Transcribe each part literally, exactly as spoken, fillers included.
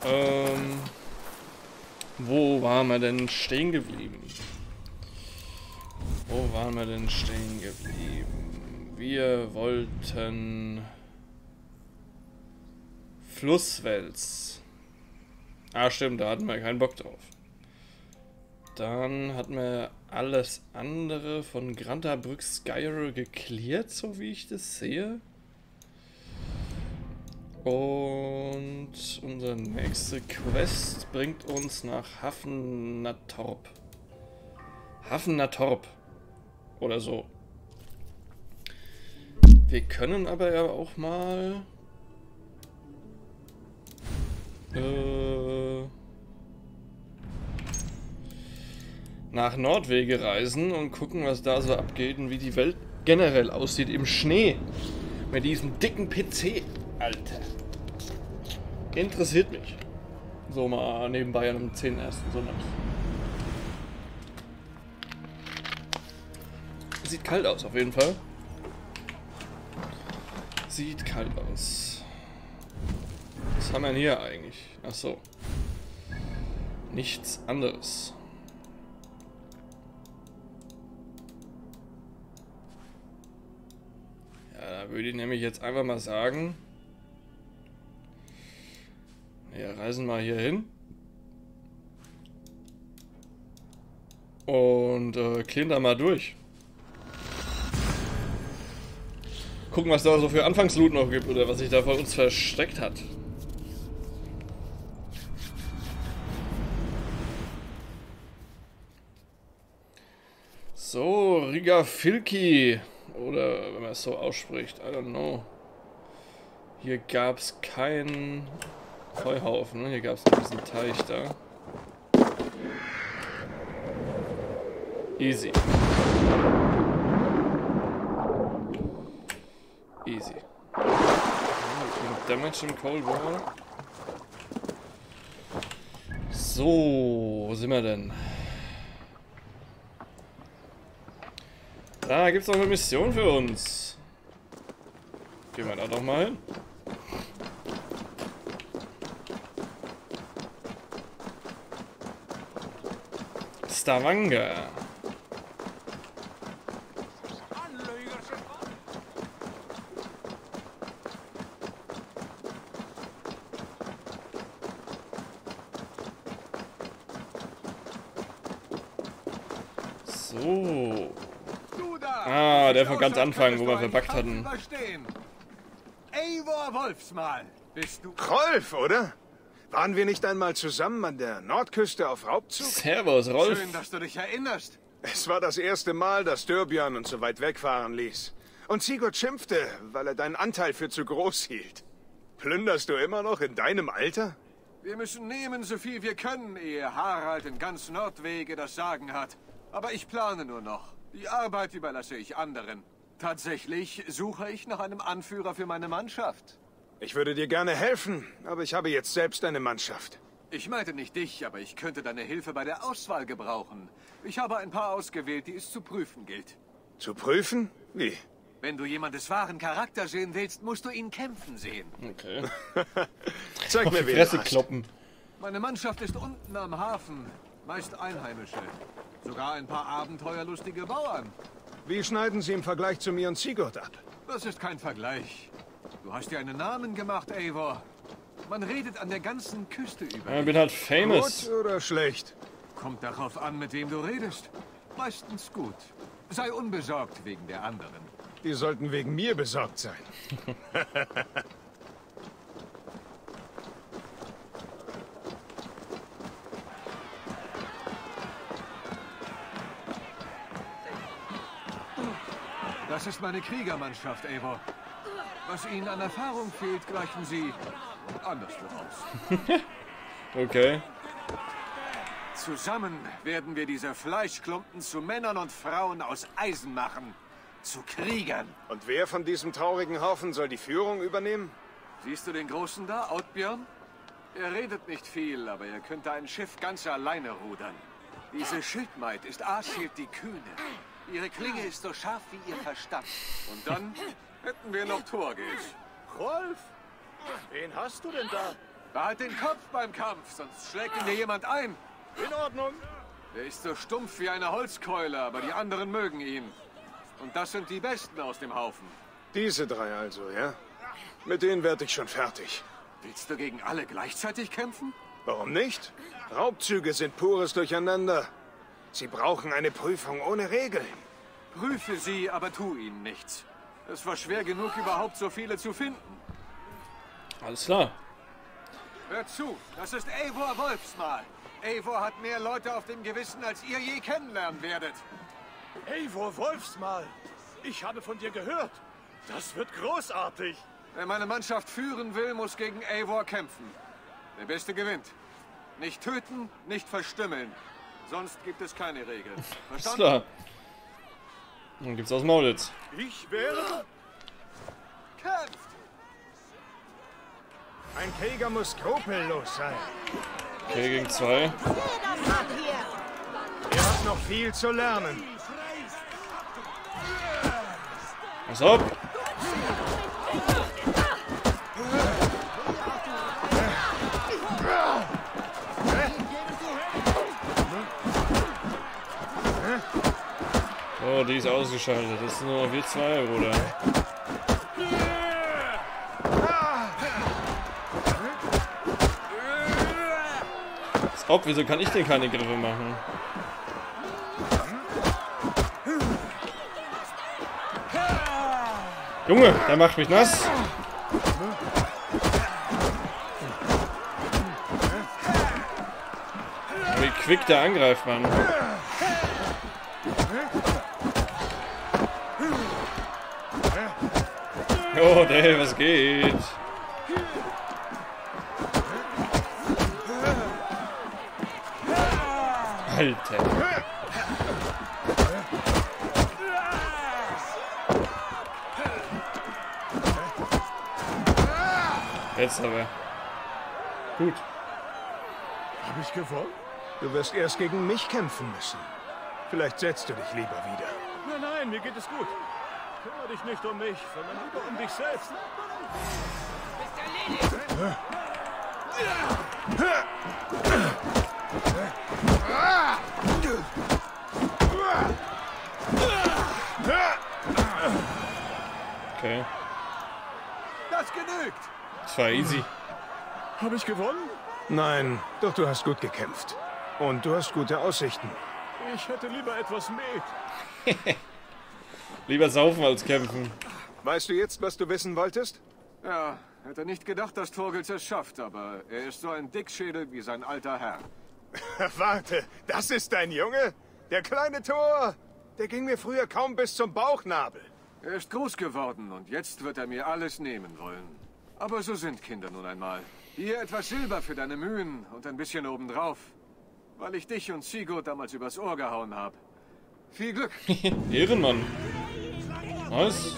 Ähm, wo waren wir denn stehen geblieben? Wo waren wir denn stehen geblieben? Wir wollten Flusswels. Ah, stimmt, da hatten wir keinen Bock drauf. Dann hatten wir alles andere von Grantabrück Skyro geklärt, so wie ich das sehe. Und unsere nächste Quest bringt uns nach Hafnatorp. Hafnatorp. Oder so. Wir können aber ja auch mal äh, nach Nordwege reisen und gucken, was da so abgeht und wie die Welt generell aussieht im Schnee. Mit diesem dicken P C. Alter. Interessiert mich. So mal nebenbei an einem zehnten ersten Sonntag. Sieht kalt aus, auf jeden Fall. Sieht kalt aus. Was haben wir denn hier eigentlich? Ach so. Nichts anderes. Ja, da würde ich nämlich jetzt einfach mal sagen, wir reisen mal hier hin und äh, klären da mal durch. Gucken, was da so für Anfangsloot noch gibt oder was sich da vor uns versteckt hat. So, Riga Filki. Oder wenn man es so ausspricht, I don't know. Hier gab es keinen Heuhaufen, ne? Hier gab es diesen Teich da. Easy. Easy. Damage im Cold War. So, wo sind wir denn? Da gibt es noch eine Mission für uns. Gehen wir da doch mal hin. Stavanger. So. Ah, der von ganz Anfang, wo wir verbuggt hatten. Eivor Wolfsmal, bist du... Rolf, oder? Waren wir nicht einmal zusammen an der Nordküste auf Raubzug? Servus, Rolf. Schön, dass du dich erinnerst. Es war das erste Mal, dass Styrbjörn uns so weit wegfahren ließ. Und Sigurd schimpfte, weil er deinen Anteil für zu groß hielt. Plünderst du immer noch in deinem Alter? Wir müssen nehmen, so viel wir können, ehe Harald in ganz Nordwege das Sagen hat. Aber ich plane nur noch. Die Arbeit überlasse ich anderen. Tatsächlich suche ich nach einem Anführer für meine Mannschaft. Ich würde dir gerne helfen, aber ich habe jetzt selbst eine Mannschaft. Ich meinte nicht dich, aber ich könnte deine Hilfe bei der Auswahl gebrauchen. Ich habe ein paar ausgewählt, die es zu prüfen gilt. Zu prüfen? Wie? Wenn du jemandes wahren Charakter sehen willst, musst du ihn kämpfen sehen. Okay. Zeig Auf mir, die wen Fresse du hast. kloppen. Meine Mannschaft ist unten am Hafen. Meist Einheimische. Sogar ein paar abenteuerlustige Bauern. Wie schneiden sie im Vergleich zu mir und Sigurd ab? Das ist kein Vergleich. Du hast dir einen Namen gemacht, Eivor. Man redet an der ganzen Küste über. Ja, ich bin halt famous. Gut oder schlecht? Kommt darauf an, mit wem du redest. Meistens gut. Sei unbesorgt wegen der anderen. Die sollten wegen mir besorgt sein. Das ist meine Kriegermannschaft, Eivor. Was ihnen an Erfahrung fehlt, gleichen sie anderswo aus. Okay. Zusammen werden wir diese Fleischklumpen zu Männern und Frauen aus Eisen machen. Zu Kriegern. Und wer von diesem traurigen Haufen soll die Führung übernehmen? Siehst du den Großen da, Outbjörn? Er redet nicht viel, aber er könnte ein Schiff ganz alleine rudern. Diese Schildmaid ist Arshild die Kühne. Ihre Klinge ist so scharf wie ihr Verstand. Und dann hätten wir noch Thorgils. Rolf, wen hast du denn da? Behalt den Kopf beim Kampf, sonst schlägt ihn dir jemand ein. In Ordnung. Er ist so stumpf wie eine Holzkeule, aber die anderen mögen ihn. Und das sind die Besten aus dem Haufen. Diese drei also, ja? Mit denen werde ich schon fertig. Willst du gegen alle gleichzeitig kämpfen? Warum nicht? Raubzüge sind pures Durcheinander. Sie brauchen eine Prüfung ohne Regeln. Prüfe sie, aber tu ihnen nichts. Es war schwer genug, überhaupt so viele zu finden. Alles klar. Hört zu, das ist Eivor Wolfsmal. Eivor hat mehr Leute auf dem Gewissen, als ihr je kennenlernen werdet. Eivor Wolfsmal, ich habe von dir gehört. Das wird großartig. Wer meine Mannschaft führen will, muss gegen Eivor kämpfen. Der Beste gewinnt. Nicht töten, nicht verstümmeln. Sonst gibt es keine Regeln. Alles Verstanden? klar. Dann gibt's aus Maulitz. Ich wäre... Kämpft! Ein Krieger muss skrupellos sein. Okay, gegen zwei. Jeder Mann hier! Er hat noch viel zu lernen. Was ab? Oh, die ist ausgeschaltet. Das sind nur noch wir zwei, Bruder. Was ob, wieso kann ich denn keine Griffe machen? Junge, der macht mich nass. Wie quick der angreift, Mann. Oh, Dave, was geht? Alter. Jetzt aber. Gut. Habe ich gewonnen? Du wirst erst gegen mich kämpfen müssen. Vielleicht setzt du dich lieber wieder. Nein, nein, mir geht es gut. Kümmere dich nicht um mich, sondern lieber um dich selbst. Okay. Das genügt! Das war easy. Habe ich gewonnen? Nein, doch du hast gut gekämpft. Und du hast gute Aussichten. Ich hätte lieber etwas Met. Lieber saufen als kämpfen. Weißt du jetzt, was du wissen wolltest? Ja, hätte nicht gedacht, dass Torgils es schafft, aber er ist so ein Dickschädel wie sein alter Herr. Warte, das ist dein Junge? Der kleine Thor? Der ging mir früher kaum bis zum Bauchnabel. Er ist groß geworden und jetzt wird er mir alles nehmen wollen. Aber so sind Kinder nun einmal. Hier etwas Silber für deine Mühen und ein bisschen obendrauf. Weil ich dich und Sigurd damals übers Ohr gehauen habe. Viel Glück! Ehrenmann. Was?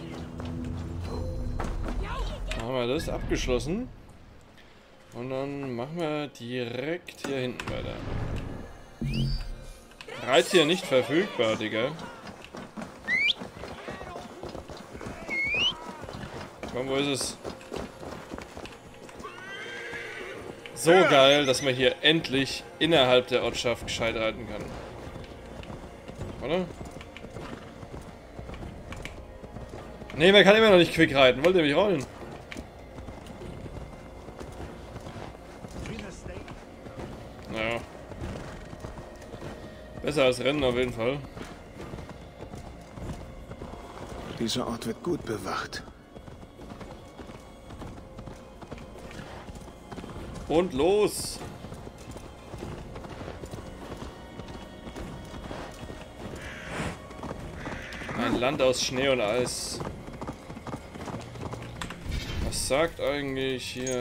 Haben wir das abgeschlossen. Und dann machen wir direkt hier hinten weiter. Reittier nicht verfügbar, Digga. Komm, wo ist es? So geil, dass man hier endlich innerhalb der Ortschaft gescheit reiten kann. Oder? Ne, man kann immer noch nicht quick reiten. Wollt ihr mich rollen? Naja. Besser als Rennen auf jeden Fall. Dieser Ort wird gut bewacht. Und los! Ein Land aus Schnee und Eis. Was sagt eigentlich hier?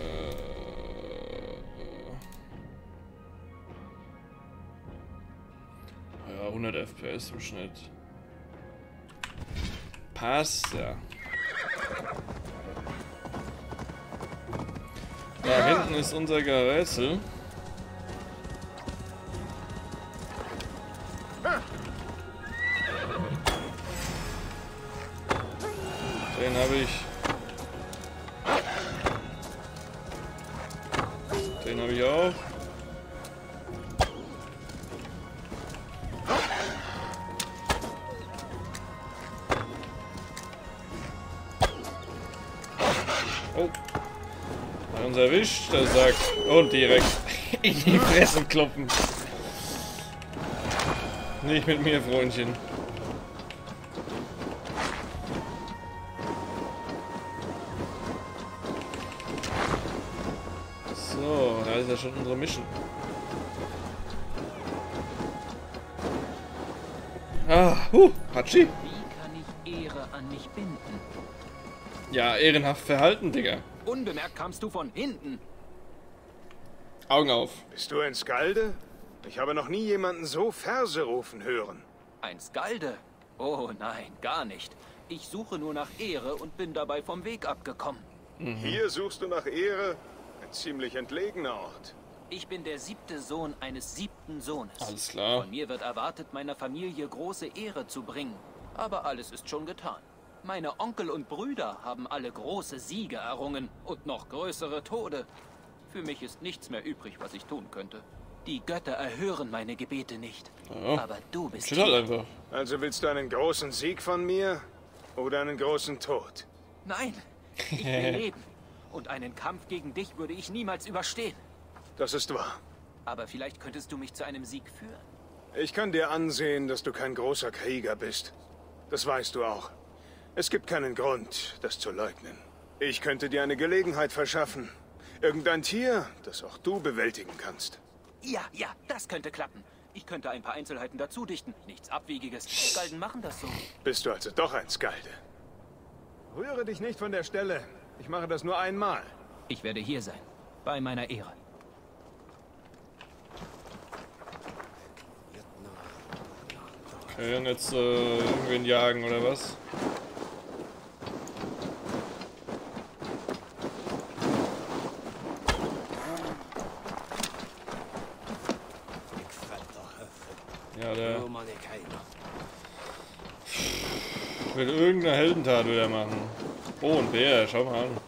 Ja, hundert F P S im Schnitt. Passt, ja. Da hinten ist unser Gerätsel. Den habe ich. Den habe ich auch. Oh. Hat uns erwischt, der Sack. Und direkt in die Fresse kloppen. Nicht mit mir, Freundchen. So, da ist ja schon unsere Mission. Ah, huh, Hatschi. Wie kann ich Ehre an mich binden? Ja, ehrenhaft verhalten, Digga. Unbemerkt kamst du von hinten. Augen auf. Bist du ein Skalde? Ich habe noch nie jemanden so Verse rufen hören. Ein Skalde? Oh nein, gar nicht. Ich suche nur nach Ehre und bin dabei vom Weg abgekommen. Mhm. Hier suchst du nach Ehre? Ein ziemlich entlegener Ort. Ich bin der siebte Sohn eines siebten Sohnes. Alles klar. Von mir wird erwartet, meiner Familie große Ehre zu bringen. Aber alles ist schon getan. Meine Onkel und Brüder haben alle große Siege errungen und noch größere Tode. Für mich ist nichts mehr übrig, was ich tun könnte. Die Götter erhören meine Gebete nicht. Ja. Aber du bist Steht halt hier. einfach. Also willst du einen großen Sieg von mir oder einen großen Tod? Nein, ich will leben. Und einen Kampf gegen dich würde ich niemals überstehen. Das ist wahr. Aber vielleicht könntest du mich zu einem Sieg führen. Ich kann dir ansehen, dass du kein großer Krieger bist. Das weißt du auch. Es gibt keinen Grund, das zu leugnen. Ich könnte dir eine Gelegenheit verschaffen. Irgendein Tier, das auch du bewältigen kannst. Ja, ja, das könnte klappen. Ich könnte ein paar Einzelheiten dazu dichten. Nichts Abwegiges. Skalden machen das so. Bist du also doch ein Skalde? Rühre dich nicht von der Stelle. Ich mache das nur einmal. Ich werde hier sein. Bei meiner Ehre. Okay, und jetzt äh, irgendwen jagen oder was? Ja, der will irgendeine Heldentat wieder machen. Oh, ein Bär, schau mal an.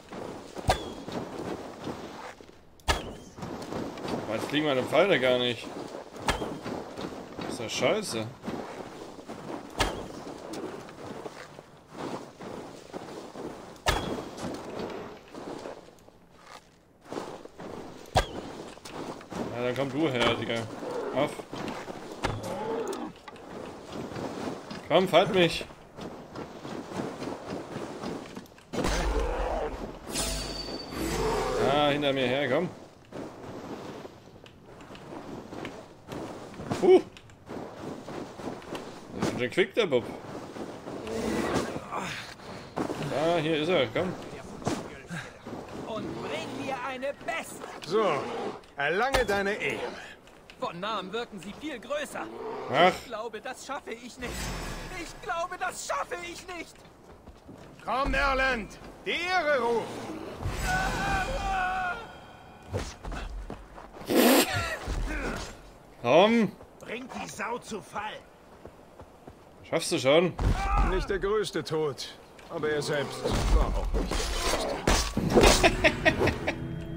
Aber jetzt fliegen meine Pfeile gar nicht. Das ist ja scheiße. Ja, dann komm du her, Digga. Auf. Komm, fight mich. Ah, hinter mir her, komm. Puh. Das ist ein quick, der Bub. Ah, hier ist er, komm. Und bring mir eine Beste. So, erlange deine Ehre. Von Namen wirken sie viel größer. Ach, Ich glaube, das schaffe ich nicht. Ich glaube, das schaffe ich nicht. Komm, Erland, die Ehre ruft. komm. Bringt die Sau zu Fall. Schaffst du schon. Nicht der größte Tod, aber er selbst war auch nicht der größte.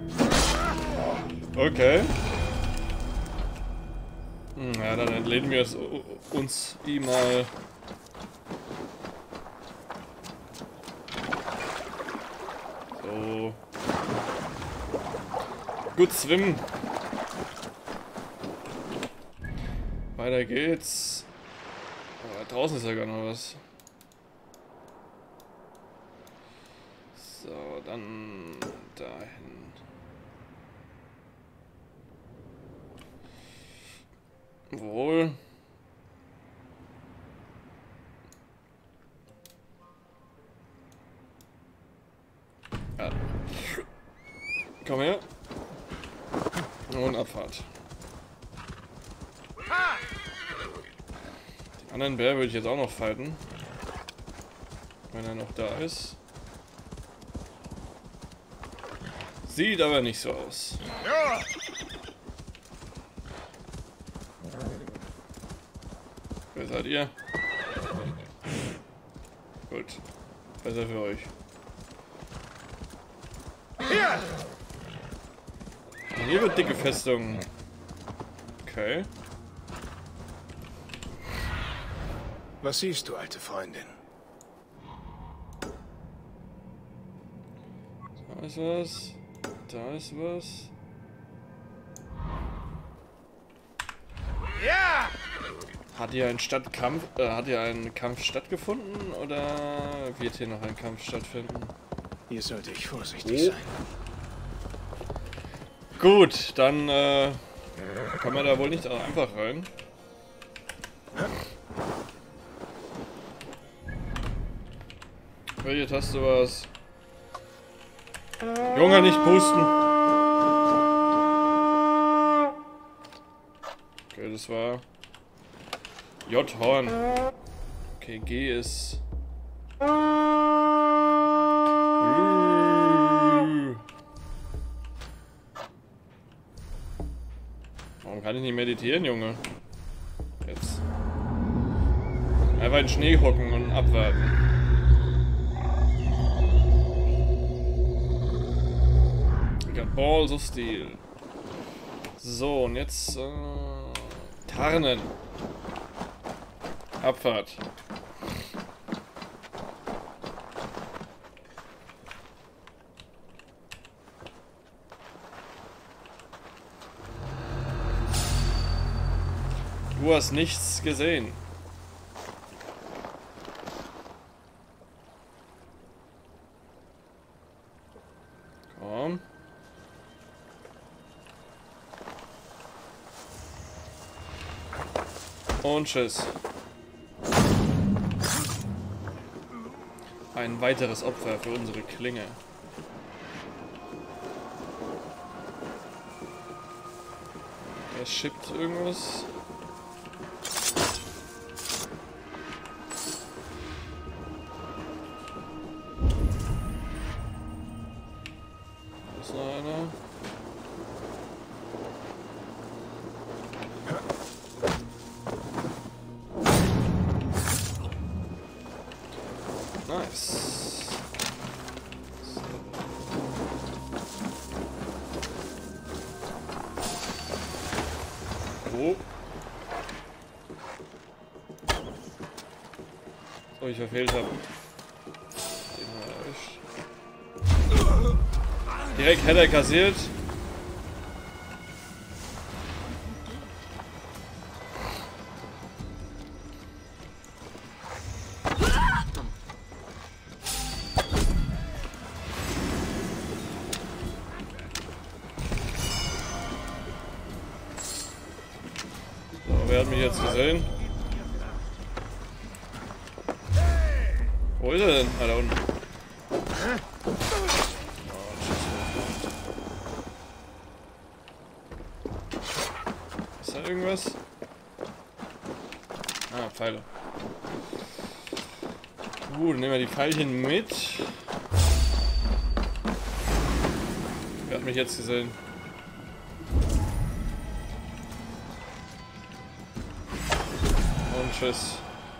Okay. Hm, ja, dann entledigen wir es, uns ihm mal. So. Gut swim. Weiter geht's. Oh, da draußen ist ja gar noch was. So, dann dahin. Wohl. Ja. Komm her. Und Abfahrt. Den anderen Bär würde ich jetzt auch noch fighten. Wenn er noch da ist. Sieht aber nicht so aus. Ja. Wer seid ihr? Gut. Besser für euch. Hier! Hier wird dicke Festung. Okay. Was siehst du, alte Freundin? Da ist was. Da ist was. Ja! Hat hier ein Stadtkampf, äh, hat hier ein Kampf stattgefunden oder wird hier noch ein Kampf stattfinden? Hier sollte ich vorsichtig Oh. sein. Gut, dann äh, kann man da wohl nicht einfach rein. Hier hast du was. Junge, nicht pusten. Okay, das war J-Horn. Okay, G ist... Warum kann ich nicht meditieren, Junge? Jetzt. Einfach in den Schnee hocken und abwarten. Ich hab Balls of Steel. So, und jetzt... Äh, Tarnen. Abfahrt. Du hast nichts gesehen. Komm. Und tschüss. Ein weiteres Opfer für unsere Klinge. Er schippt irgendwas. Ist noch einer? Nice. Oh. Oh, ich verfehlt habe. Den haben wir erwischt. Direkt hätte er kassiert. Wer hat mich jetzt gesehen? Wo ist er denn? Ah, da unten. Oh, ist da irgendwas? Ah, Pfeile. Gut, nehmen wir die Pfeilchen mit. Wer hat mich jetzt gesehen? Und tschüss.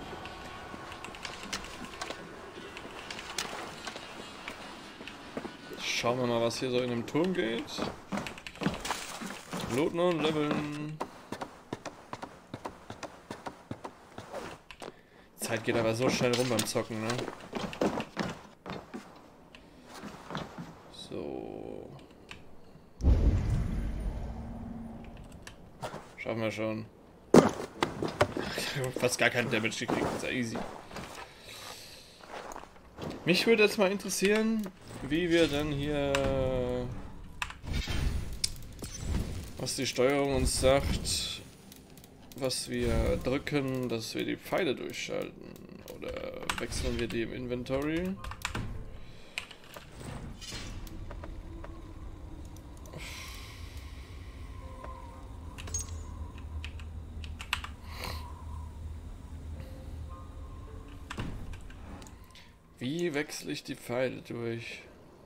Schauen wir mal, was hier so in dem Turm geht. Looten und leveln. Die Zeit geht aber so schnell rum beim Zocken, ne? So. Schaffen wir schon. Fast gar keinen Damage gekriegt, das ist ja easy. Mich würde jetzt mal interessieren, wie wir dann hier, was die Steuerung uns sagt, was wir drücken, dass wir die Pfeile durchschalten. Oder wechseln wir die im Inventory? Wie wechsle ich die Pfeile durch?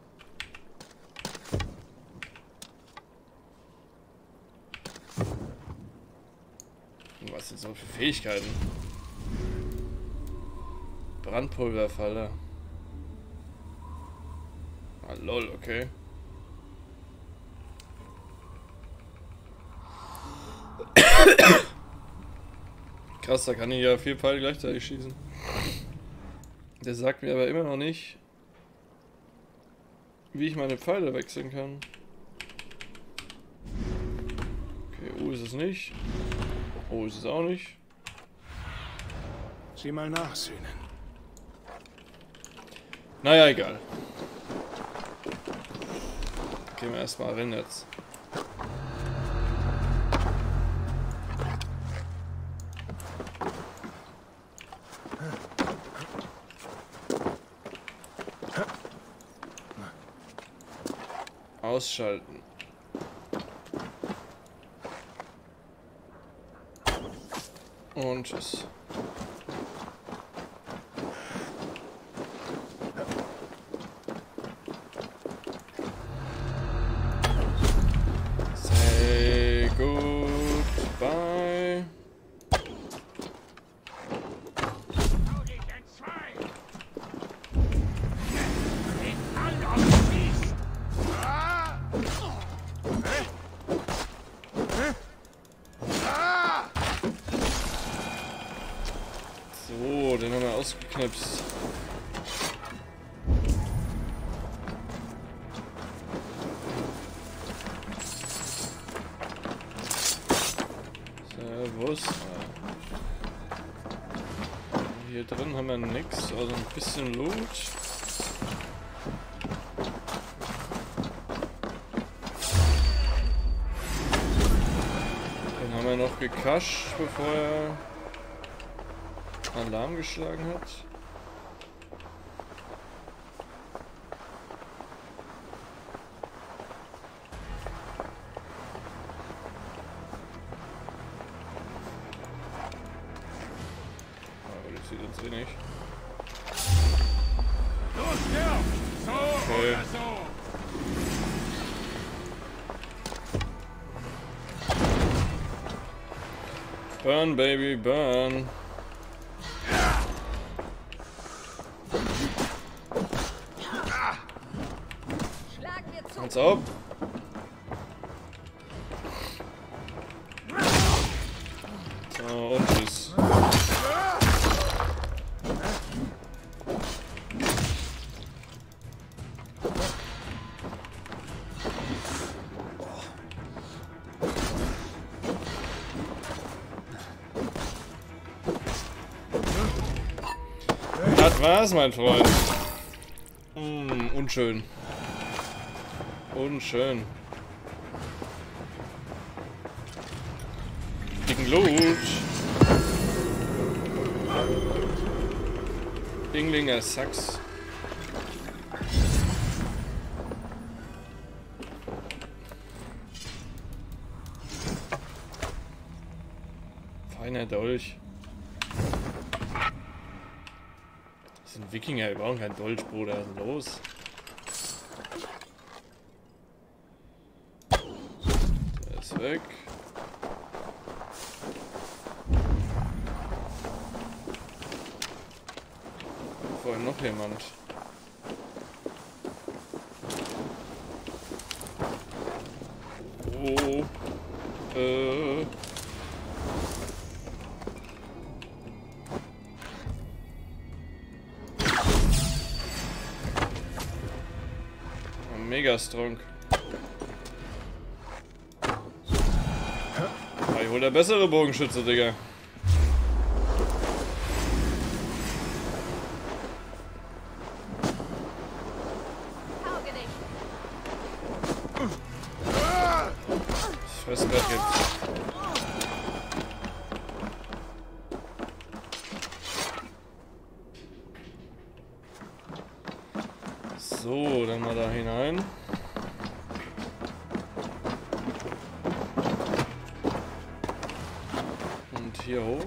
Was sind so für Fähigkeiten? Brandpulverfalle. Ah, lol, okay. Krass, da kann ich ja vier Pfeile gleichzeitig schießen. Der sagt mir aber immer noch nicht, wie ich meine Pfeile wechseln kann. Okay, U ist es nicht. O ist es auch nicht. Sieh mal nach, Sühnen. Naja, egal. Gehen wir erstmal rein jetzt. Ausschalten. Und tschüss. Say goodbye. So, den haben wir ausgeknipst. Servus. Hier drin haben wir nichts, also ein bisschen Loot. Den haben wir noch gekascht, bevor er Alarm geschlagen hat. Aber das sieht uns eh nicht. Okay. Burn, baby, burn. Hands up. So, und tschüss. Das war's, mein Freund. Mm, unschön. Unschön. Dicken Loot. Dinglinger Sachs. Feiner Dolch. Das sind Wikinger, wir brauchen keinen Dolch, Bruder. Was ist denn los? Der ist weg. Vorhin noch jemand. Oh. Äh. Mega strong. Aber ich hol der bessere Bogenschütze, Digga. Das Fressbrett gibt's. So, dann mal da hinein. Und hier hoch.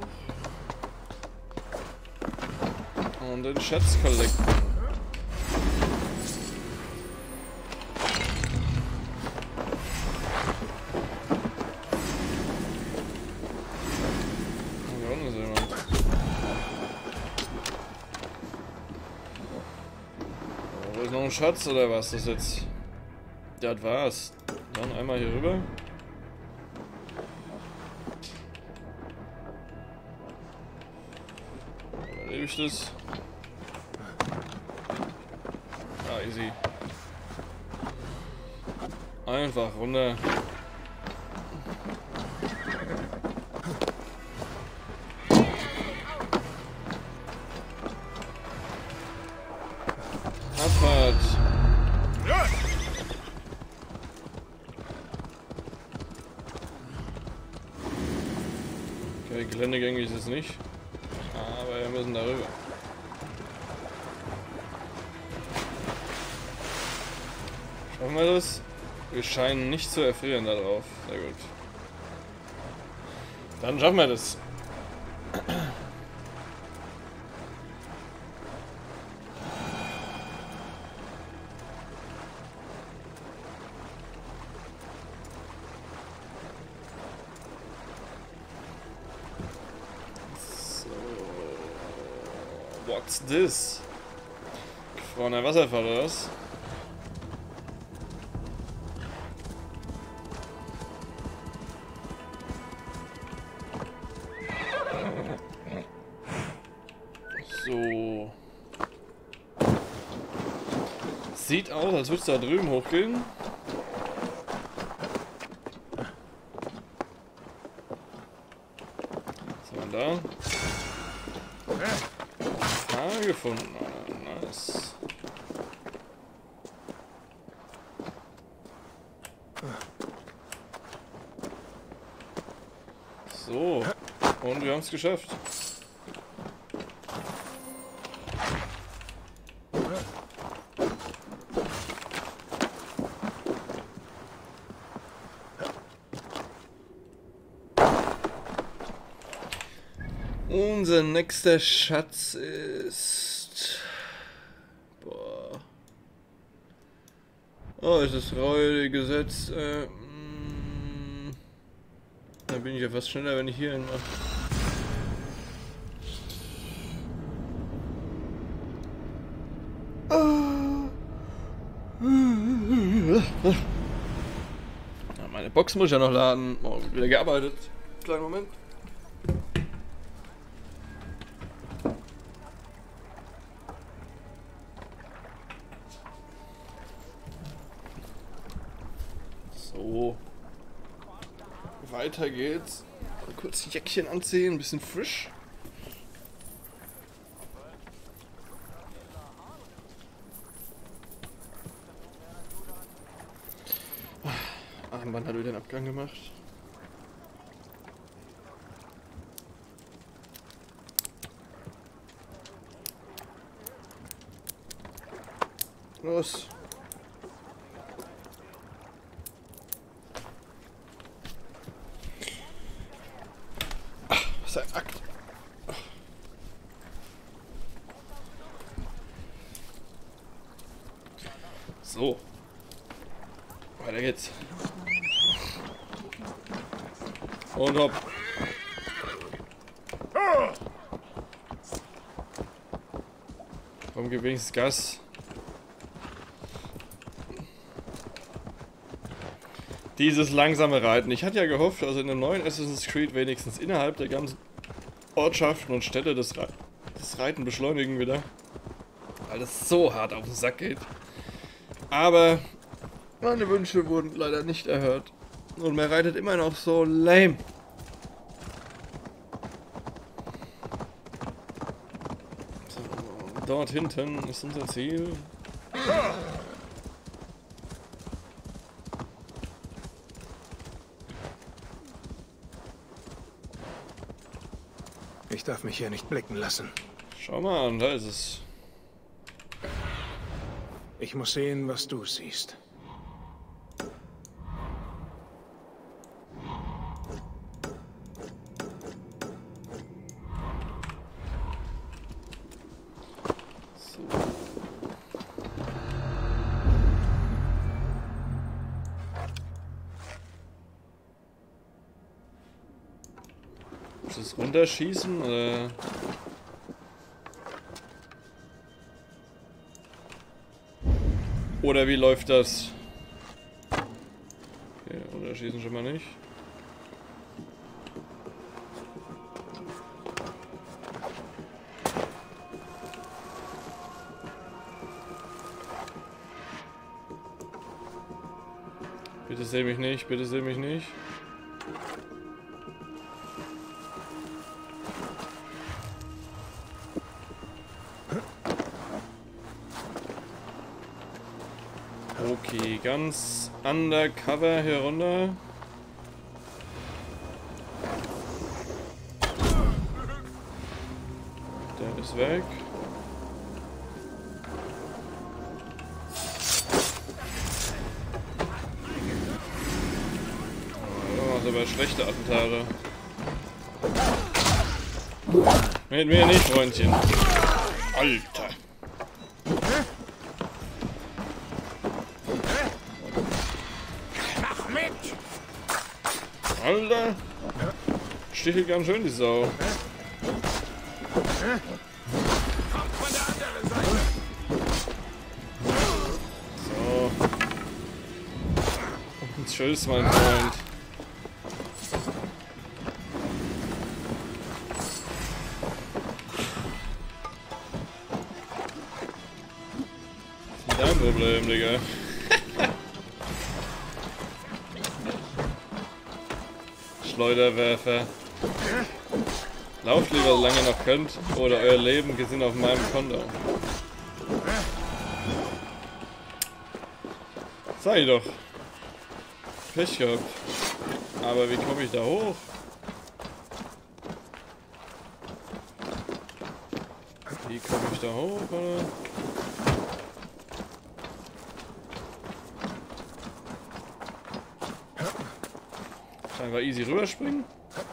Und den Schatz collecten. Hier unten ist jemand. Wo ist noch ein Schatz oder was das jetzt? Das war's. Dann einmal hier rüber. Lebe ich das? Ah, easy. Einfach runter. Abfahrt. Okay, geländegängig ist es nicht. Aber wir müssen darüber. Schaffen wir das? Wir scheinen nicht zu erfrieren darauf. Sehr gut. Dann schaffen wir das. So. What's this? Gefrorener Wasserfall oder was? So. Sieht aus, als würde es da drüben hochgehen. Was haben wir da? Ah, gefunden. Ah, nice. So. Und wir haben es geschafft. Unser nächster Schatz ist... Boah. Oh, ist das Reue gesetzt? Äh, mm, da bin ich ja fast schneller, wenn ich hier hin mache. Ja, meine Box muss ich ja noch laden. Morgen wird wieder gearbeitet. Kleinen Moment. So. Weiter geht's. Mal kurz ein Jäckchen anziehen, ein bisschen frisch. Armband hat wieder den Abgang gemacht. Los. Ach, was ist ein Akt? So. Weiter geht's. Und hopp. Komm, gib wenigstens Gas. Dieses langsame Reiten. Ich hatte ja gehofft, also in dem neuen Assassin's Creed wenigstens innerhalb der ganzen Ortschaften und Städte das, Re das Reiten beschleunigen wieder. Weil es so hart auf den Sack geht. Aber meine Wünsche wurden leider nicht erhört. Und man reitet immer noch so lame. So, dort hinten ist unser Ziel. Ich darf mich hier nicht blicken lassen. Schau mal an, da ist es. Ich muss sehen, was du siehst. Ist das runterschießen oder? Oder wie läuft das? Okay, runterschießen schon mal nicht. Bitte seh mich nicht, bitte seh mich nicht. Okay, ganz undercover hier runter. Der ist weg. Oh, das sind aber schlechte Attentate. Mit mir nicht, Freundchen. Alter. Alter! Stichelt ganz schön die Sau. So. Tschüss, mein Freund. Was ist dein Problem, Digga? Schleuderwerfer. Lauft lieber, solange ihr noch könnt, oder euer Leben gesehen auf meinem Konto. Sag ich doch. Pech gehabt. Aber wie komme ich da hoch? Wie komme ich da hoch, oder? Einfach easy rüberspringen.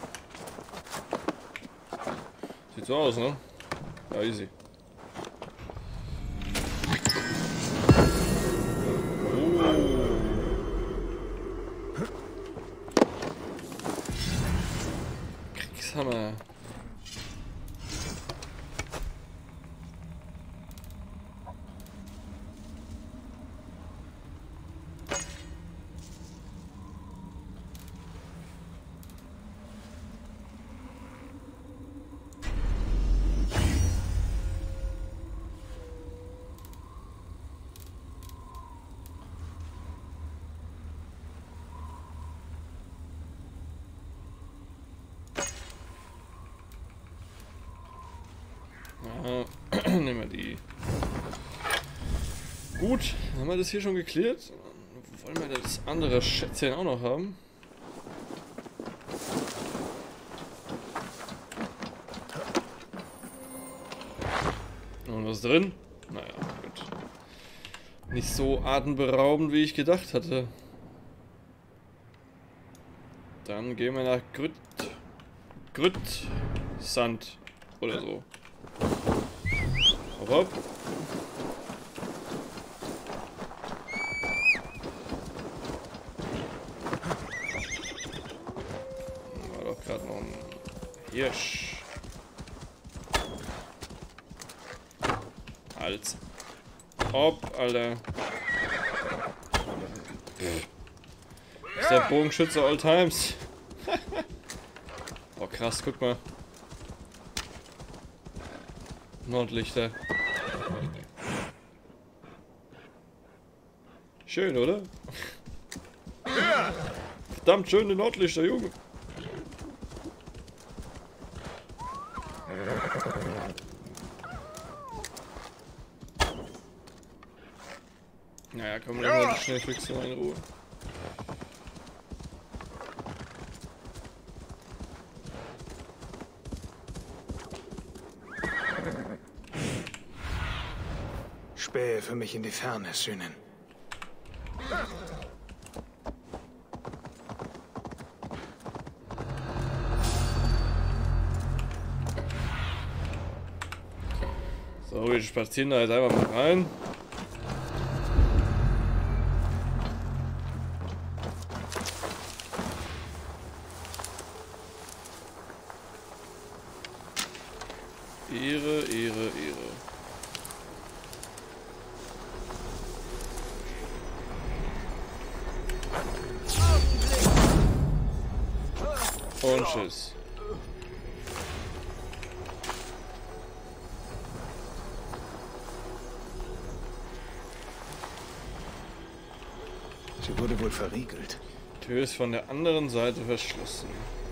Sieht so aus, ne? Ja, easy. Oh. Kriegshammer. Ja, nehmen wir die. Gut, haben wir das hier schon geklärt? Wollen wir das andere Schätzchen auch noch haben? Und was drin? Naja, gut. Nicht so atemberaubend, wie ich gedacht hatte. Dann gehen wir nach Grüt... Grüt... Sand. Oder so. Hopp, hopp. War doch gerade noch ein Hirsch. Hals. Hopp, Alter. Ist der Bogenschütze all times. Oh krass, guck mal. Nordlichter. Schön, oder? Verdammt schöne Nordlichter, Junge. Naja, komm, lass mal schnell fixen in Ruhe. Spähe für mich in die Ferne, Sühnen. So, wir spazieren da jetzt einfach mal rein. Ehre, Ehre, Ehre. Und tschüss. Sie wurde wohl verriegelt. Die Tür ist von der anderen Seite verschlossen.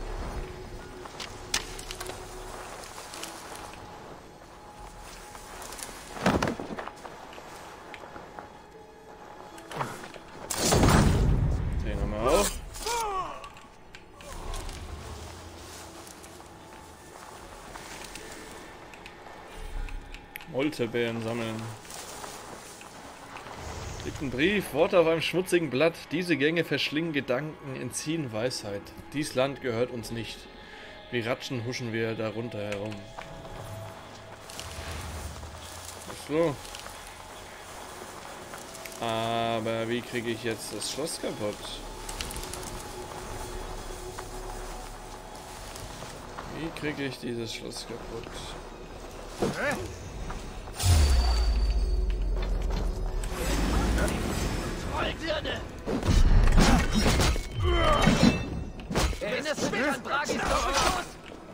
Den haben wir auch. Moltebeeren sammeln. Liegt ein Brief, Worte auf einem schmutzigen Blatt. Diese Gänge verschlingen Gedanken, entziehen Weisheit. Dies Land gehört uns nicht. Wie Ratschen huschen wir darunter herum. Ach so. Aber wie kriege ich jetzt das Schloss kaputt? Wie kriege ich dieses Schloss kaputt? Trollbirne! Erinnerst du dich an Dragis Doppelschuss?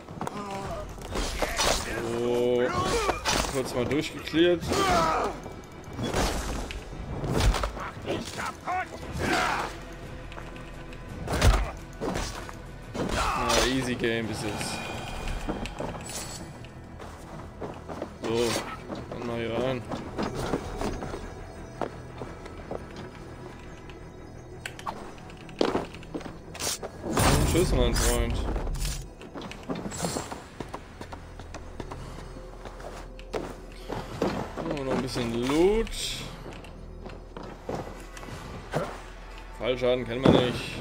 So, kurz mal durchgeklärt. Na, easy game bis jetzt. So, dann mal hier rein. Tschüss, mein Freund. Oh, noch ein bisschen Loot. Fallschaden kennen wir nicht.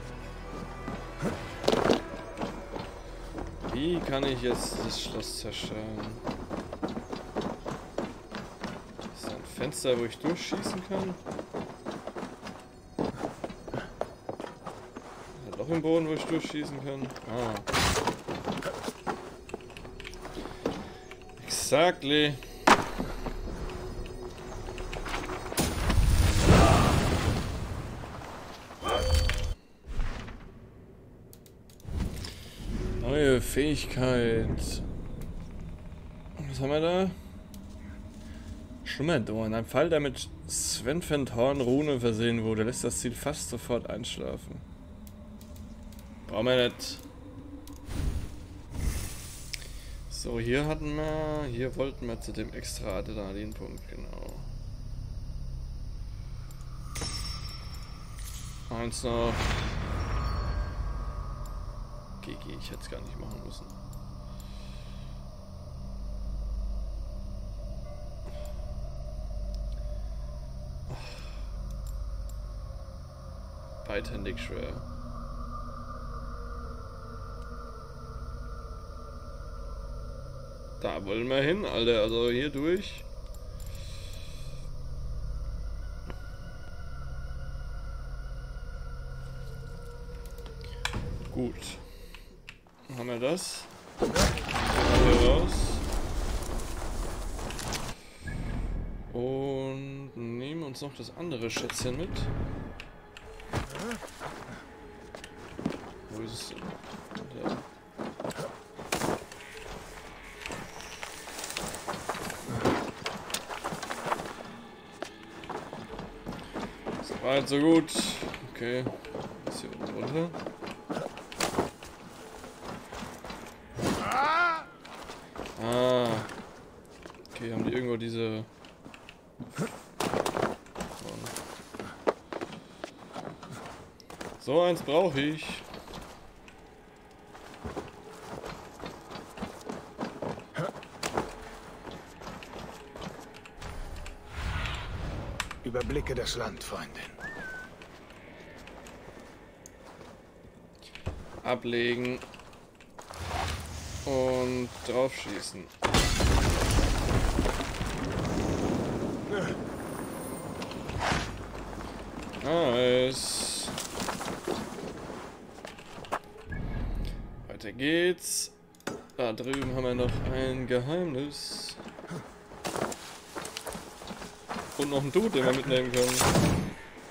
Wie kann ich jetzt das Schloss zerstören? Ist da ein Fenster, wo ich durchschießen kann? Loch im Boden, wo ich durchschießen kann? Ah. Exactly. Neue Fähigkeit. Was haben wir da? Schummerdorn. Ein Pfeil, der mit Svenfendhorn-Rune versehen wurde, lässt das Ziel fast sofort einschlafen. Brauchen wir nicht. So, hier hatten wir... Hier wollten wir zu dem extra Adrenalinpunkt, genau. Eins noch. G G, ich hätte es gar nicht machen müssen. Beidhändig schwer. Da wollen wir hin, Alter. Also hier durch. Gut. Haben wir das. Hier raus. Und nehmen uns noch das andere Schätzchen mit. Wo ist es denn? Da. So weit, so gut. Okay. Ist hier unten runter. Ah. Okay, haben die irgendwo diese... So eins brauche ich. Überblicke das Land, Freundin. Ablegen. Und drauf schießen. Nice. Weiter geht's. Da drüben haben wir noch ein Geheimnis. Und noch einen Dude, den wir mitnehmen können.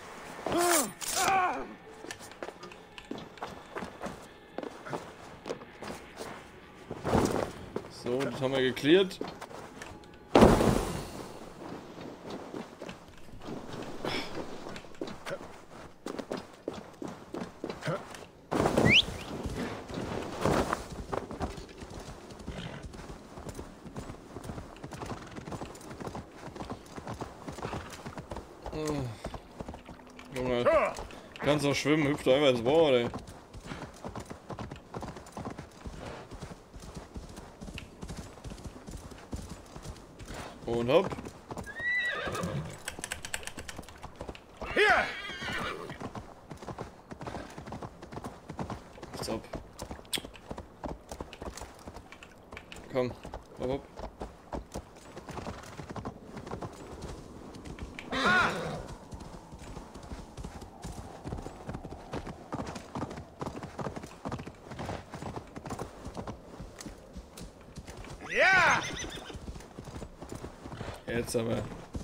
So, das haben wir geklärt. Du kannst auch schwimmen, hüpft doch einfach ins Wasser, ey. Und hopp. Hier! Stop. Komm, hopp, hopp. Ja! Jetzt aber.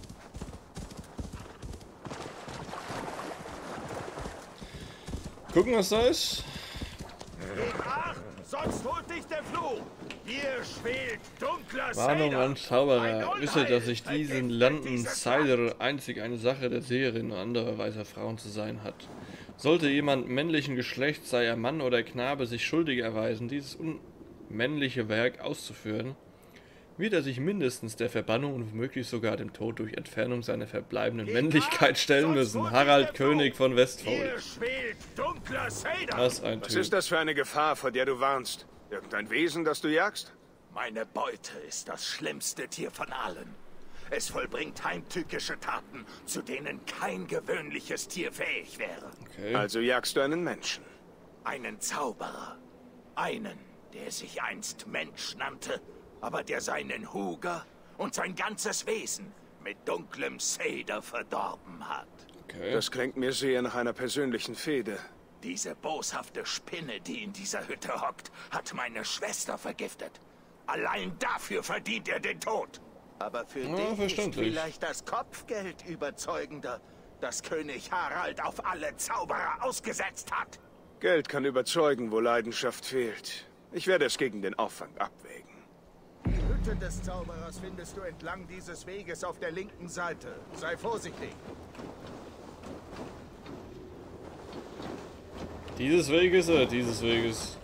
Gucken, was da ist. Ach, sonst holt dich der Fluch. Hier schwelt dunkler Warnung Seder. an Zauberer. Ein Wisst ihr, dass sich Unheil diesen vergiftet Landen diese Cider einzig eine Sache der Seherin und anderer weißer Frauen zu sein hat. Sollte jemand männlichen Geschlechts, sei er Mann oder Knabe, sich schuldig erweisen, dieses unmännliche Werk auszuführen, wird er sich mindestens der Verbannung und womöglich sogar dem Tod durch Entfernung seiner verbleibenden Männlichkeit stellen müssen. Harald König von Westfold. Hier schwelt dunkler Seder. Was ein Was Typ. ist das für eine Gefahr, vor der du warnst? Irgendein Wesen, das du jagst? Meine Beute ist das schlimmste Tier von allen. Es vollbringt heimtückische Taten, zu denen kein gewöhnliches Tier fähig wäre. Okay. Also jagst du einen Menschen. Einen Zauberer. Einen, der sich einst Mensch nannte, aber der seinen Huger und sein ganzes Wesen mit dunklem Seder verdorben hat. Okay. Das klingt mir sehr nach einer persönlichen Fehde. Diese boshafte Spinne, die in dieser Hütte hockt, hat meine Schwester vergiftet. Allein dafür verdient er den Tod. Aber für Ja, dich ist verständlich. vielleicht das Kopfgeld überzeugender, das König Harald auf alle Zauberer ausgesetzt hat. Geld kann überzeugen, wo Leidenschaft fehlt. Ich werde es gegen den Aufwand abwägen. Die Hütte des Zauberers findest du entlang dieses Weges auf der linken Seite. Sei vorsichtig. Dieses Weges oder dieses Weges?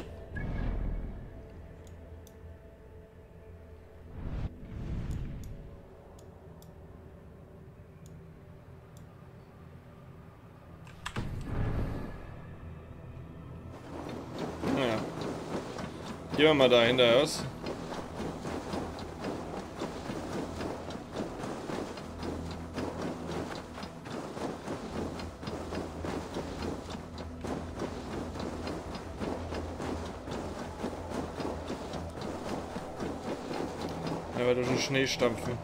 Naja. Gehen wir mal dahinter aus. Aber durch den Schnee stampfen.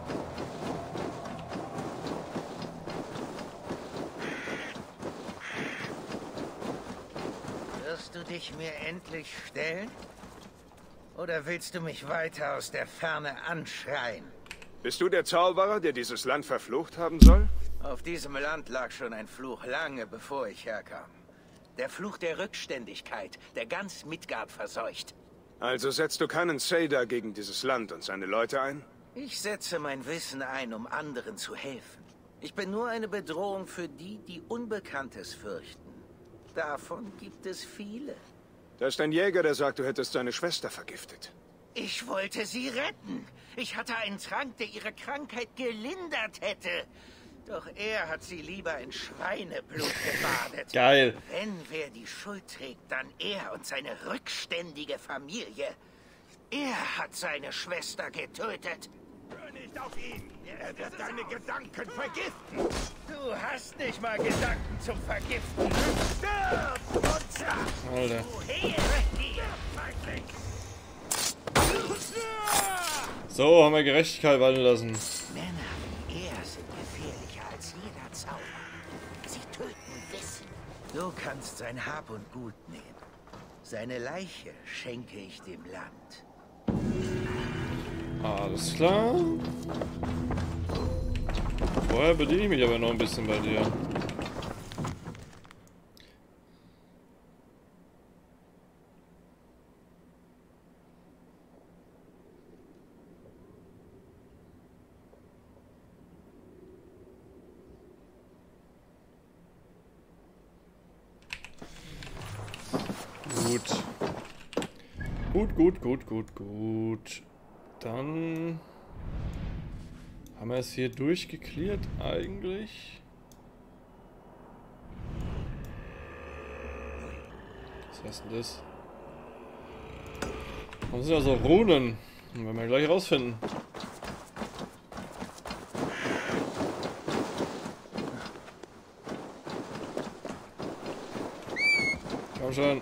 Wirst du dich mir endlich stellen? Oder willst du mich weiter aus der Ferne anschreien? Bist du der Zauberer, der dieses Land verflucht haben soll? Auf diesem Land lag schon ein Fluch lange bevor ich herkam. Der Fluch der Rückständigkeit, der ganz Midgard verseucht. Also setzt du keinen Seder gegen dieses Land und seine Leute ein? Ich setze mein Wissen ein, um anderen zu helfen. Ich bin nur eine Bedrohung für die, die Unbekanntes fürchten. Davon gibt es viele. Da ist ein Jäger, der sagt, du hättest seine Schwester vergiftet. Ich wollte sie retten. Ich hatte einen Trank, der ihre Krankheit gelindert hätte. Doch er hat sie lieber in Schweineblut gebadet. Geil. Wenn wer die Schuld trägt, dann er und seine rückständige Familie. Er hat seine Schwester getötet. Hör nicht auf ihn. Er wird deine Gedanken vergiften. Du hast nicht mal Gedanken zum Vergiften. Stirb, Monster! Alter. Ehre dir! Feigling! So, haben wir Gerechtigkeit walten lassen. Männer wie er sind gefährlicher als jeder Zauber. Sie töten Wissen. Du kannst sein Hab und Gut nehmen. Seine Leiche schenke ich dem Land. Alles klar. Vorher bediene ich mich aber noch ein bisschen bei dir. Gut. Gut, gut, gut, gut, gut. Dann haben wir es hier durchgeklärt eigentlich. Was ist denn das? Warum sind da so Runen? Das werden wir gleich rausfinden. Komm schon.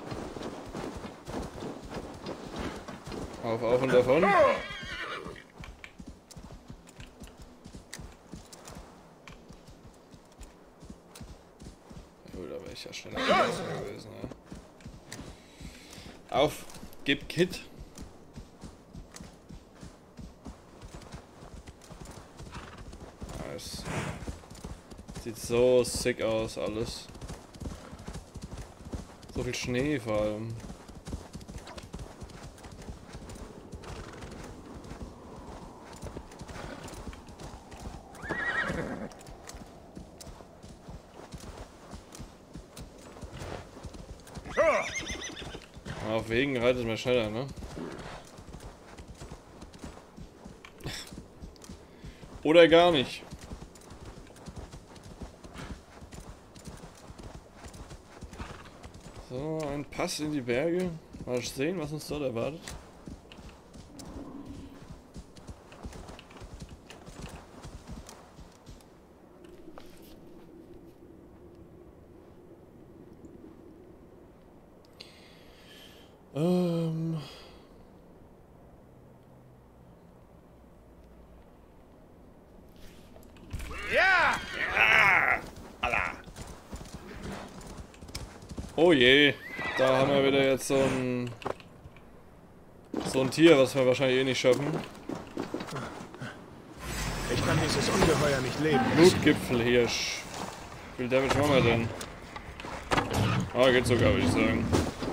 Auf, auf und davon. Gut, da wäre ich ja schneller gewesen. Ja. Auf, gib Kit. Nice. Sieht so sick aus, alles. So viel Schnee vor allem. Auf Wegen reitet man schneller, ne? Oder gar nicht. So, ein Pass in die Berge. Mal sehen, was uns dort erwartet. Ähm... Ja! Ah! Allah! Oh je, da haben wir wieder jetzt so ein so ein Tier, was wir wahrscheinlich eh nicht schaffen. Ich kann dieses Ungeheuer nicht leben. Blutgipfelhirsch. Wie viel Damage machen wir denn? Ah, geht sogar, würde ich sagen.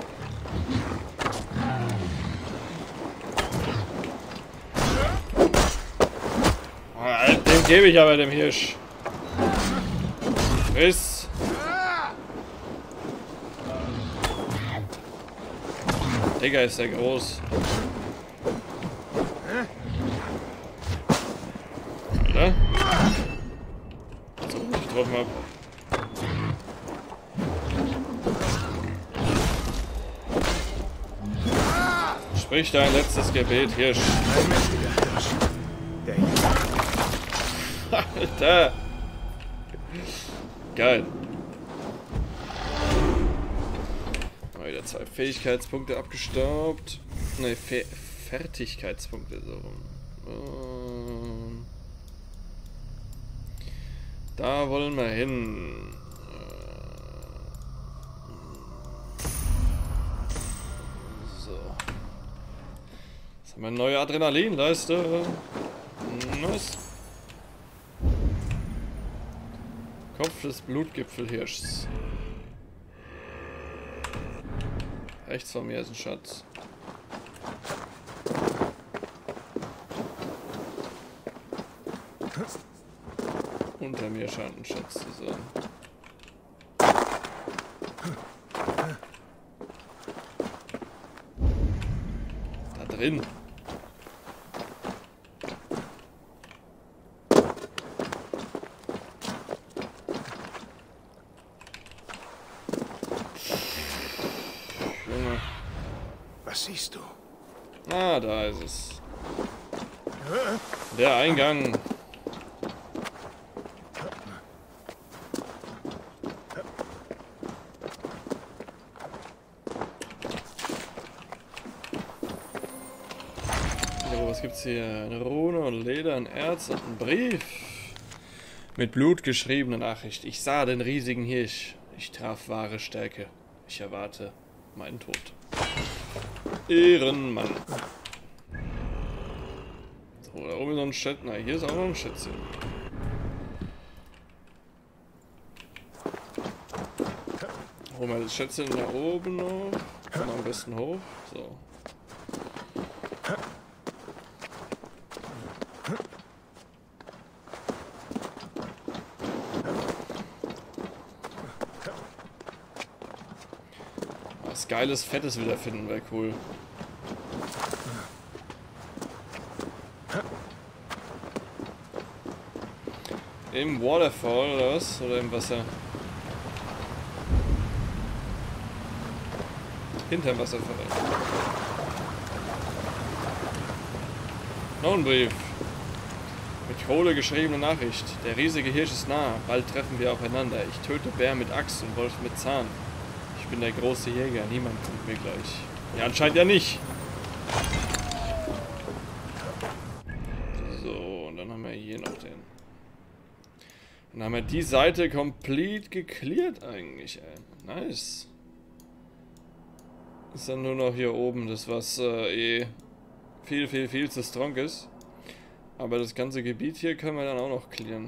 Ah, dem gebe ich aber dem Hirsch. Ist. Digga, ist der groß. Alter. So, ich getroffen hab. Sprich dein letztes Gebet, Hirsch. Ein mächtiger Hirsch. Der Alter. Geil. Mal wieder zwei Fähigkeitspunkte abgestaubt. Ne, Fe Fertigkeitspunkte so rum. Ähm, da wollen wir hin. So. Jetzt haben wir eine neue Adrenalinleiste. Nice. Kopf des Blutgipfelhirschs. Rechts von mir ist ein Schatz. Unter mir scheint ein Schatz zu sein. Da drin. Was siehst du? Ah, da ist es. Der Eingang. So, was gibt's hier? Eine Rune und Leder, ein Erz und ein Brief. Mit Blut geschriebene Nachricht. Ich sah den riesigen Hirsch. Ich traf wahre Stärke. Ich erwarte meinen Tod. Ehrenmann. So, da oben ist noch ein Schätzchen. Na, hier ist auch noch ein Schätzchen. Holen wir das Schätzchen da oben noch. Kommen wir am besten hoch. So. Was geiles, fettes wiederfinden wäre cool. Im Waterfall oder was? Oder im Wasser? Hinterm Wasserfall. Noch ein Brief. Mit Kohle geschriebene Nachricht. Der riesige Hirsch ist nah. Bald treffen wir aufeinander. Ich töte Bär mit Axt und Wolf mit Zahn. Ich bin der große Jäger. Niemand kommt mir gleich. Ja, anscheinend ja nicht. So, und dann haben wir hier noch den. Dann haben wir die Seite komplett geklärt eigentlich, ey. Nice. Ist dann nur noch hier oben das, was äh, eh viel, viel, viel zu strong ist. Aber das ganze Gebiet hier können wir dann auch noch klären.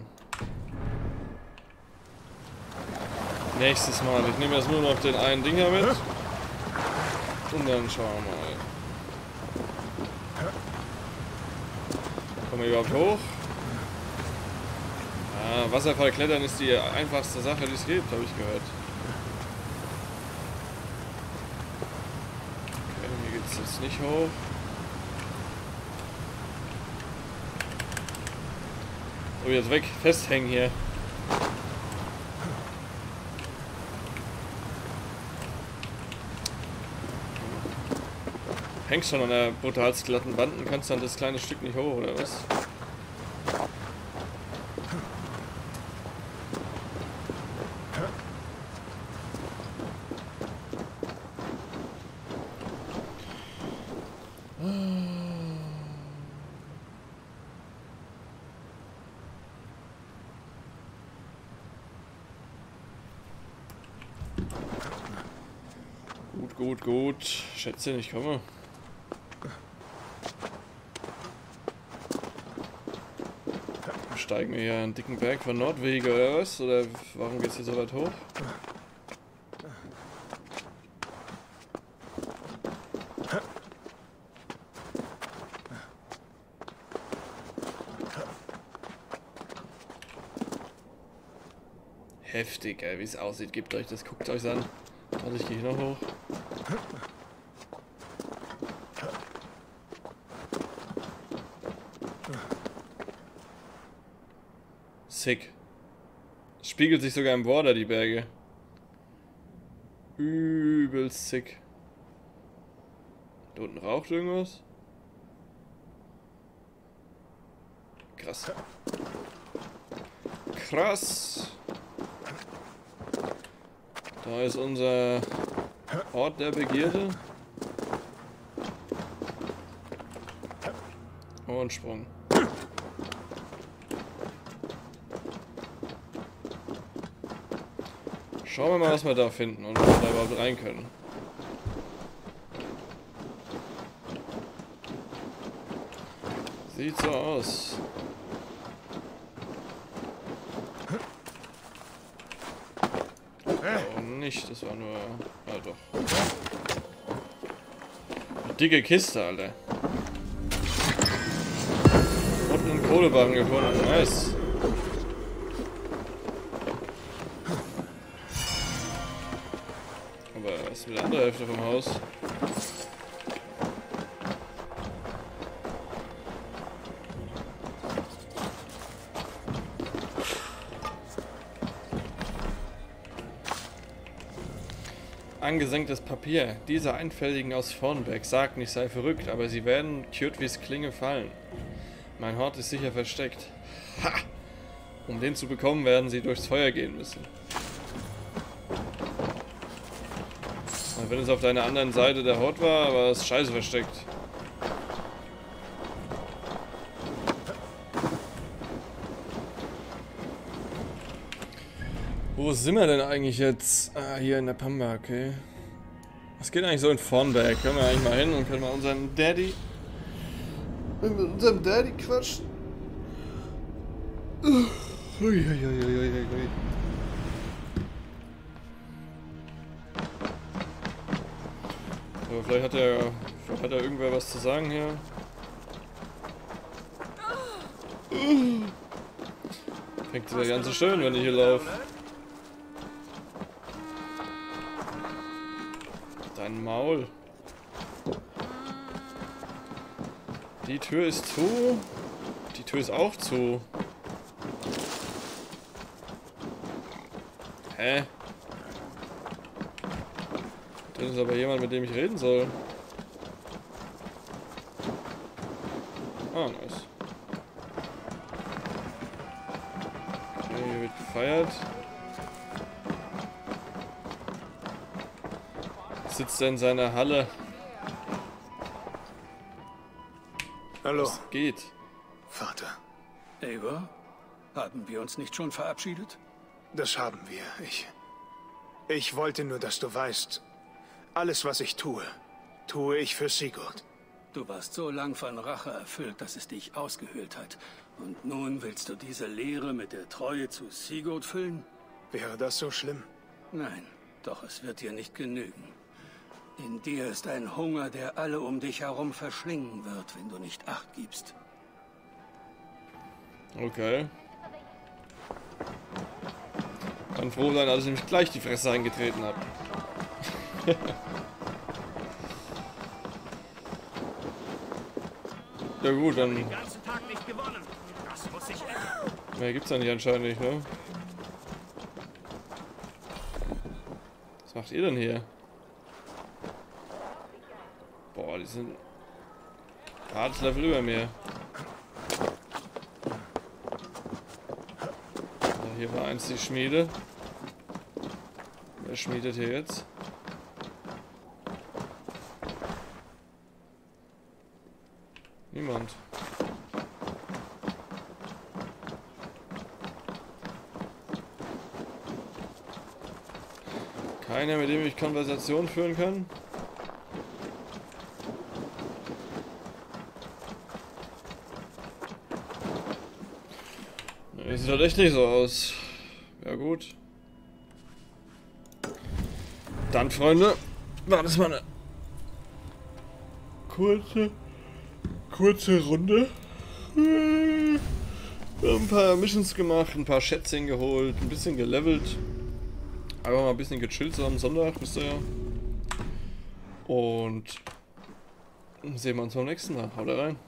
Nächstes Mal. Ich nehme jetzt nur noch den einen Dinger mit. Und dann schauen wir mal. Kommen wir überhaupt hoch? Ah, Wasserfall klettern ist die einfachste Sache, die es gibt, habe ich gehört. Okay, hier geht es jetzt nicht hoch. So, jetzt weg, festhängen hier. Hängst schon an der brutalst glatten Wand und kannst dann das kleine Stück nicht hoch, oder was? Gut, gut, gut. Schätzchen, ich komme. Steigen wir hier einen dicken Berg von Nordwege oder was? Oder warum geht's hier so weit hoch? Heftig, ey, wie es aussieht. Gebt euch das, guckt euch an. Warte, ich gehe noch hoch. Sick. Es spiegelt sich sogar im Border, die Berge. Übel sick. Da unten raucht irgendwas. Krass. Krass. Da ist unser Ort der Begierde. Und Sprung. Schauen wir mal, was wir da finden und ob wir da überhaupt rein können. Sieht so aus. Oh, nicht, das war nur... Ah, doch. Eine dicke Kiste, Alter. Und einen Kohlebarren gefunden, nice. Aber was ist mit der anderen Hälfte vom Haus? Angesenktes Papier. Diese Einfältigen aus Vornberg sagten, ich sei verrückt, aber sie werden Kjotvis Klinge fallen. Mein Hort ist sicher versteckt. Ha! Um den zu bekommen, werden sie durchs Feuer gehen müssen. Und wenn es auf deiner anderen Seite der Hort war, war es scheiße versteckt. Wo sind wir denn eigentlich jetzt? Ah, hier in der Pampa, okay. Was geht eigentlich so in Vornberg? Können wir eigentlich mal hin und können mal unseren Daddy... mit unserem Daddy quatschen? Uiuiuiuiui. Aber vielleicht hat er, vielleicht hat er irgendwer was zu sagen hier. Fängt ja ganz so schön, wenn ich hier laufe. Dein Maul. Die Tür ist zu. Die Tür ist auch zu. Hä? Drin Das ist aber jemand, mit dem ich reden soll. Ah, nice. Okay, hier wird gefeiert. Sitzt er in seiner Halle. Hallo, Was geht? Vater. Eivor, haben wir uns nicht schon verabschiedet? Das haben wir. Ich... Ich wollte nur, dass du weißt, alles, was ich tue, tue ich für Sigurd. Du warst so lang von Rache erfüllt, dass es dich ausgehöhlt hat. Und nun willst du diese Leere mit der Treue zu Sigurd füllen? Wäre das so schlimm? Nein, doch es wird dir nicht genügen. In dir ist ein Hunger, der alle um dich herum verschlingen wird, wenn du nicht Acht gibst. Okay. Kann froh sein, dass ich nämlich gleich die Fresse eingetreten habe. Ja gut, dann... Den ganzen Tag nicht gewonnen. Das muss sich ändern. Mehr gibt's ja nicht anscheinend nicht, ne? Was macht ihr denn hier? Boah, die sind... hartes Level über mir. So, hier war eins die Schmiede. Wer schmiedet hier jetzt? Niemand. Keiner, mit dem ich Konversation führen kann? Nee, sieht halt echt nicht so aus. Ja gut. Dann, Freunde, war das mal eine kurze, kurze Runde. Wir haben ein paar Missions gemacht, ein paar Schätzchen geholt, ein bisschen gelevelt. Einfach mal ein bisschen gechillt so am Sonntag, wisst ihr ja. Und sehen wir uns beim nächsten Mal. Haut rein.